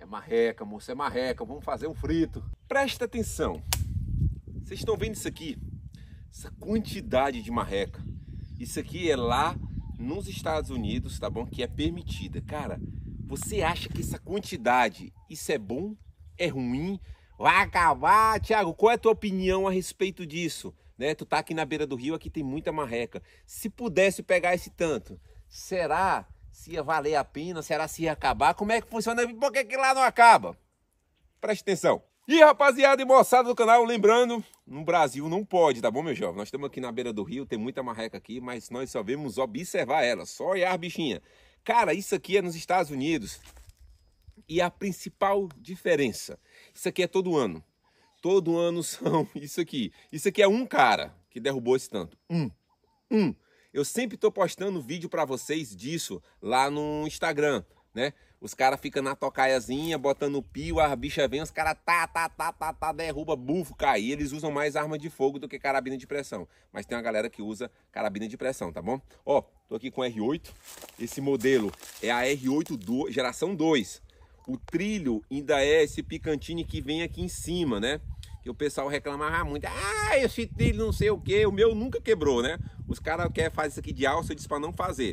marreca, moço, é marreca. Vamos fazer um frito. Presta atenção. Vocês estão vendo isso aqui? Essa quantidade de marreca. Isso aqui é lá nos Estados Unidos, tá bom? Que é permitida. Cara, você acha que essa quantidade, isso é bom? É ruim? Vai acabar? Thiago, qual é a tua opinião a respeito disso? Né? Tu tá aqui na beira do rio, aqui tem muita marreca. Se pudesse pegar esse tanto, será se ia valer a pena? Será se ia acabar? Como é que funciona? Por que lá não acaba? Preste atenção. E rapaziada e moçada do canal, lembrando, no Brasil não pode, tá bom, meu jovem? Nós estamos aqui na beira do rio, tem muita marreca aqui, mas nós só vemos observar ela, só olhar a bichinha. Cara, isso aqui é nos Estados Unidos. E a principal diferença, isso aqui é todo ano. Todo ano são isso aqui. Isso aqui é um cara que derrubou esse tanto. Um. Eu sempre tô postando vídeo para vocês disso lá no Instagram, né? Os caras ficam na tocaiazinha, botando pio, a bicha vem, os caras derruba, bufo, cai. E eles usam mais arma de fogo do que carabina de pressão. Mas tem uma galera que usa carabina de pressão, tá bom? Ó, tô aqui com R8. Esse modelo é a R8 geração 2. O trilho ainda é esse picantine que vem aqui em cima, né? Que o pessoal reclamava muito. Ah, esse trilho não sei o que. O meu nunca quebrou, né? Os caras querem fazer isso aqui de alça, eu disse para não fazer.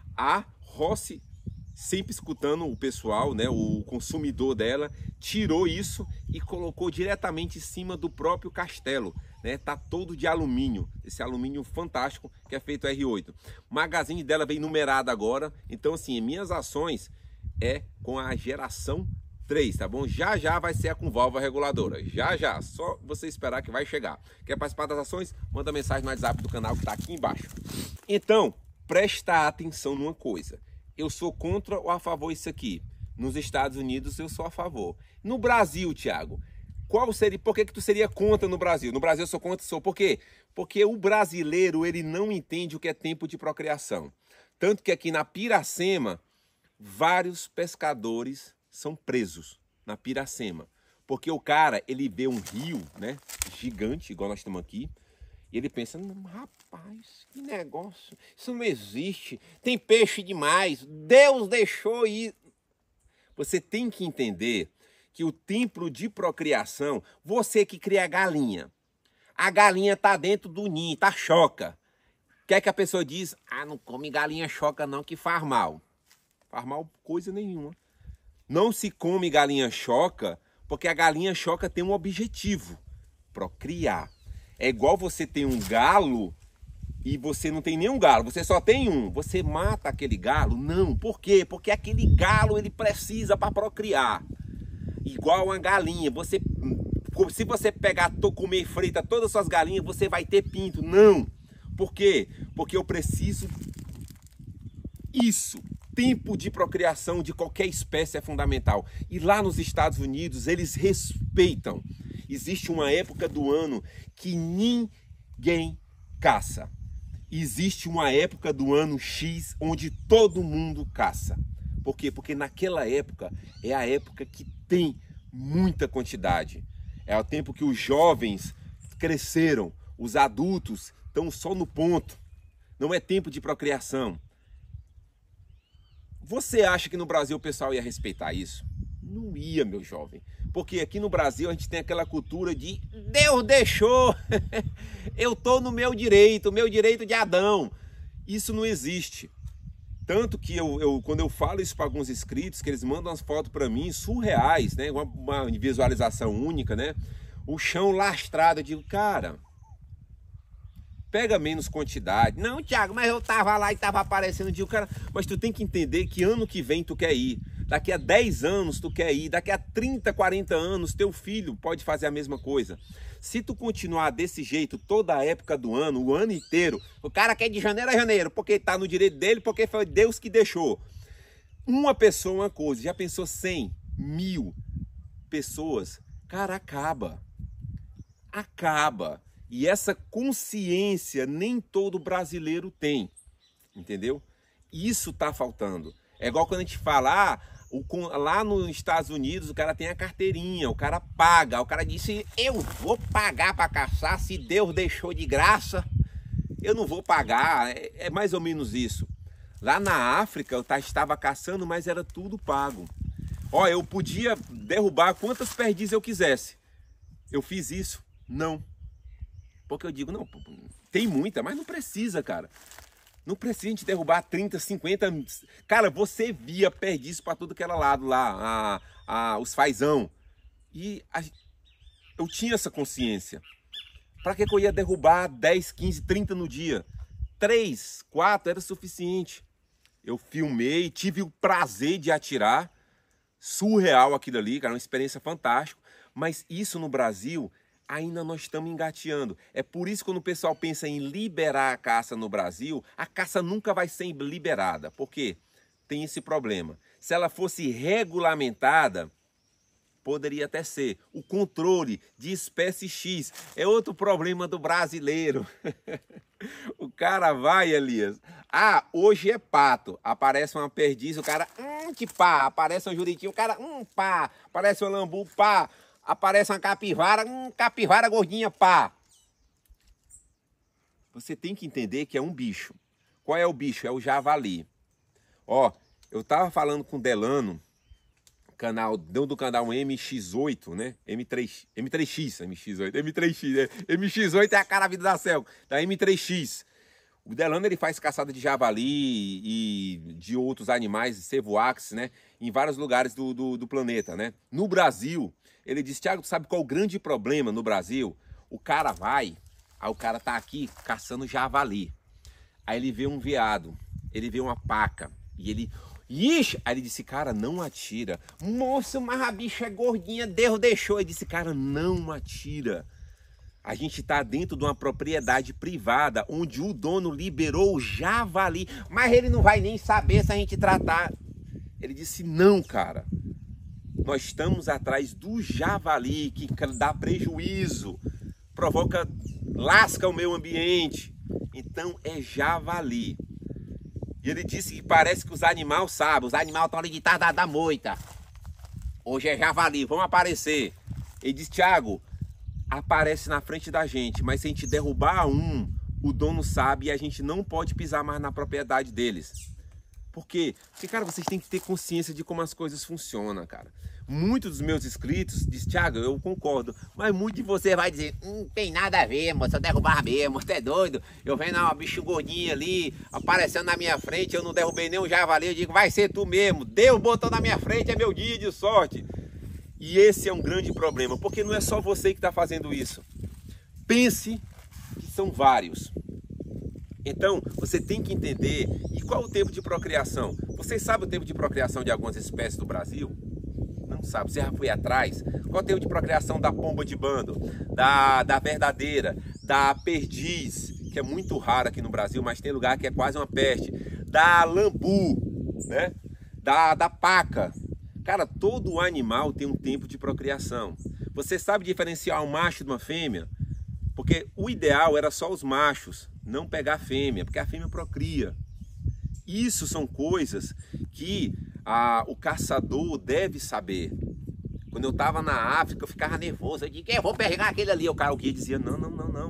A Rossi, sempre escutando o pessoal, né? O consumidor dela, tirou isso e colocou diretamente em cima do próprio castelo, né? Tá todo de alumínio. Esse alumínio fantástico que é feito R8. O magazine dela vem numerado agora. Então, assim, minhas ações é com a geração 3, tá bom? Já vai ser a com válvula reguladora. Já. Só você esperar que vai chegar. Quer participar das ações? Manda mensagem no WhatsApp do canal que tá aqui embaixo. Então, presta atenção numa coisa. Eu sou contra ou a favor disso aqui? Nos Estados Unidos eu sou a favor. No Brasil, Thiago, qual seria? Por que tu seria contra no Brasil? No Brasil eu sou contra, por quê? Porque o brasileiro, ele não entende o que é tempo de procriação. Tanto que aqui na Piracema, vários pescadores são presos na Piracema. Porque o cara, ele vê um rio, né, gigante, igual nós estamos aqui, e ele pensa, rapaz, que negócio, isso não existe, tem peixe demais, Deus deixou ir. Você tem que entender que o tempo de procriação, você que cria galinha, a galinha tá dentro do ninho, tá choca. O que é que a pessoa diz? Ah, não come galinha choca não, que faz mal. Faz mal coisa nenhuma. Não se come galinha choca, porque a galinha choca tem um objetivo, procriar. É igual você tem um galo e você não tem nenhum galo, você só tem um. Você mata aquele galo? Não. Por quê? Porque aquele galo ele precisa para procriar. Igual uma galinha. Se você pegar, comer frita todas as suas galinhas, você vai ter pinto. Não. Por quê? Porque eu preciso isso. Tempo de procriação de qualquer espécie é fundamental. E lá nos Estados Unidos, eles respeitam. Existe uma época do ano que ninguém caça. Existe uma época do ano X onde todo mundo caça. Por quê? Porque naquela época é a época que tem muita quantidade. É o tempo que os jovens cresceram, os adultos estão só no ponto. Não é tempo de procriação. Você acha que no Brasil o pessoal ia respeitar isso? Não ia, meu jovem. Porque aqui no Brasil a gente tem aquela cultura de Deus deixou, eu tô no meu direito de Adão. Isso não existe. Tanto que quando eu falo isso para alguns inscritos, que eles mandam as fotos para mim surreais, né? Uma visualização única, né? O chão lastrado, eu digo, cara, pega menos quantidade. Não, Thiago, mas eu tava lá e tava aparecendo. Eu digo, cara, mas tu tem que entender que ano que vem tu quer ir. Daqui a 10 anos tu quer ir. Daqui a 30, 40 anos teu filho pode fazer a mesma coisa. Se tu continuar desse jeito toda a época do ano, o ano inteiro, o cara quer de janeiro a janeiro, porque tá no direito dele, porque foi Deus que deixou. Uma pessoa, uma coisa. Já pensou 100, 1000 pessoas? Cara, acaba. Acaba. E essa consciência nem todo brasileiro tem, entendeu? Isso tá faltando. É igual quando a gente fala, lá nos Estados Unidos o cara tem a carteirinha, o cara paga, o cara disse, eu vou pagar para caçar, se Deus deixou de graça, eu não vou pagar, é mais ou menos isso. Lá na África eu estava caçando, mas era tudo pago. Ó, eu podia derrubar quantas perdizes eu quisesse. Eu fiz isso? Não. Porque eu digo, não, tem muita, mas não precisa, cara. Não precisa a gente derrubar 30, 50... Cara, você via perdiz para tudo que era lado lá, os fazão. E eu tinha essa consciência. Para que eu ia derrubar 10, 15, 30 no dia? 3, 4 era suficiente. Eu filmei, tive o prazer de atirar. Surreal aquilo ali, cara, uma experiência fantástica. Mas isso no Brasil, ainda nós estamos engateando. É por isso que quando o pessoal pensa em liberar a caça no Brasil, a caça nunca vai ser liberada. Por quê? Tem esse problema. Se ela fosse regulamentada, poderia até ser. O controle de espécie X é outro problema do brasileiro. O cara vai, Elias. Ah, hoje é pato. Aparece uma perdiz, o cara, que pá. Aparece um juriti, o cara, pá. Aparece um lambu, pá. Aparece uma capivara, capivara gordinha, pá. Você tem que entender que é um bicho. Qual é o bicho? É o javali. Ó, eu tava falando com o Delano, do canal MX8, né? M3X, M3X, MX8 é a cara vida da selva, da M3X. O Delano, ele faz caçada de javali e de outros animais, cevoax, né? Em vários lugares do planeta, né? No Brasil, ele diz, Thiago, tu sabe qual é o grande problema no Brasil? O cara vai, aí o cara tá aqui caçando javali. Aí ele vê um veado, ele vê uma paca, e ele... Ixi! Aí ele disse, cara, não atira. Moço, mas a bicha é gordinha, Deus deixou. Ele disse, cara, não atira. A gente está dentro de uma propriedade privada, onde o dono liberou o javali, mas ele não vai nem saber se a gente tratar. Ele disse, não, cara. Nós estamos atrás do javali, que dá prejuízo, lasca o meio ambiente. Então é javali. E ele disse que parece que os animais sabem, os animais estão ali de tarde da moita. Hoje é javali, vão aparecer. Ele disse, Thiago, aparece na frente da gente, mas se a gente derrubar um, o dono sabe e a gente não pode pisar mais na propriedade deles. Por quê? Porque, cara, vocês têm que ter consciência de como as coisas funcionam, cara. Muitos dos meus inscritos dizem, Thiago, eu concordo, mas muito de você vai dizer, não tem nada a ver, moço, eu derrubar mesmo, você é doido? Eu vendo uma bicho gordinha ali, aparecendo na minha frente, eu não derrubei nem um javali, eu digo, vai ser tu mesmo, Deus botou na minha frente, é meu dia de sorte. E esse é um grande problema, porque não é só você que está fazendo isso. Pense que são vários. Então, você tem que entender, e qual é o tempo de procriação? Você sabe o tempo de procriação de algumas espécies do Brasil? Não sabe, você já foi atrás? Qual é o tempo de procriação da pomba de bando, da verdadeira, da perdiz, que é muito rara aqui no Brasil, mas tem lugar que é quase uma peste, da lambu, né? da paca. Cara, todo animal tem um tempo de procriação. Você sabe diferenciar um macho de uma fêmea? Porque o ideal era só os machos, não pegar a fêmea, porque a fêmea procria. Isso são coisas que o caçador deve saber. Quando eu estava na África, eu ficava nervoso. Eu disse, eu vou pegar aquele ali. O guia dizia, não.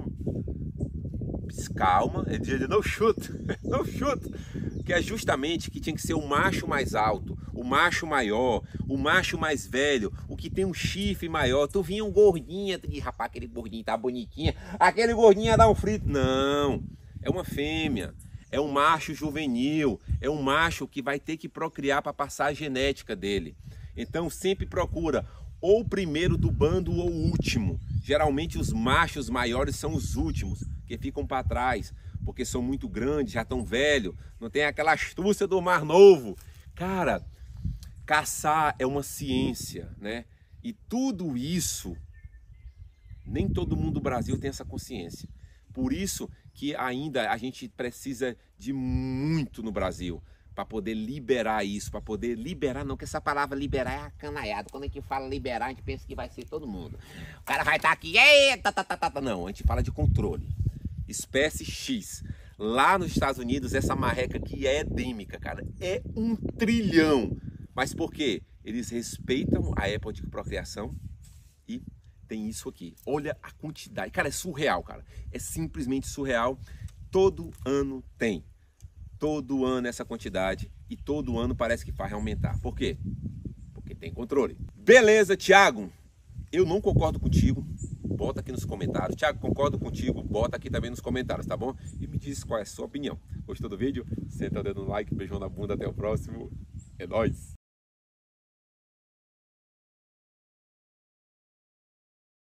Calma. Ele dizia, não chuta, não chuta. Que é justamente que tinha que ser o macho mais alto, o macho maior, o macho mais velho, o que tem um chifre maior. Tu vinha um gordinho, tu diz, rapaz, aquele gordinho tá bonitinho, aquele gordinho ia dar um frito. Não, é uma fêmea. É um macho juvenil, é um macho que vai ter que procriar para passar a genética dele. Então sempre procura ou o primeiro do bando ou o último. Geralmente os machos maiores são os últimos, que ficam para trás, porque são muito grandes, já estão velhos, não tem aquela astúcia do mar novo. Cara, caçar é uma ciência, né? E tudo isso, nem todo mundo do Brasil tem essa consciência. Por isso que ainda a gente precisa de muito no Brasil para poder liberar isso, para poder liberar, não, que essa palavra liberar é acanaiado. Quando a gente fala liberar, a gente pensa que vai ser todo mundo. O cara vai estar aqui, eita, não, a gente fala de controle. Espécie X. Lá nos Estados Unidos, essa marreca que é endêmica, cara, é 1 trilhão. Mas por quê? Eles respeitam a época de procriação e tem isso aqui. Olha a quantidade. Cara, é surreal, cara. É simplesmente surreal. Todo ano tem. Todo ano essa quantidade. E todo ano parece que vai aumentar. Por quê? Porque quem tem controle. Beleza, Thiago? Eu não concordo contigo. Bota aqui nos comentários. Thiago, concordo contigo. Bota aqui também nos comentários, tá bom? E me diz qual é a sua opinião. Gostou do vídeo? Senta o dedo no like, beijão na bunda. Até o próximo. É nóis!